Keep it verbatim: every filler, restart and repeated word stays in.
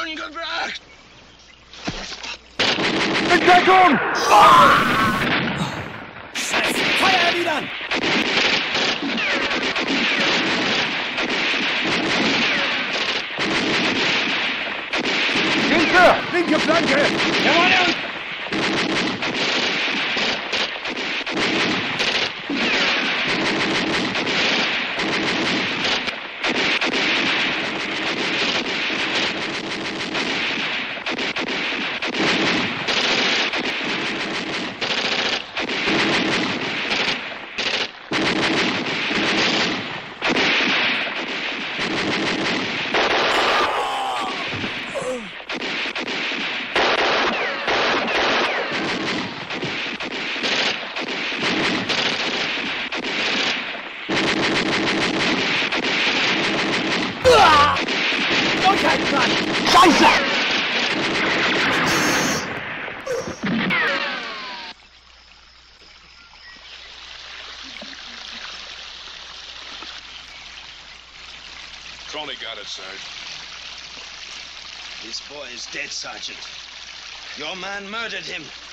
angebracht! Bedeckung! Scheiße! Feuer erwidern! Linke! Linke Flanke! Jawohl! Scheiße! Crowley got it, Sarge. This boy is dead, Sergeant. Your man murdered him.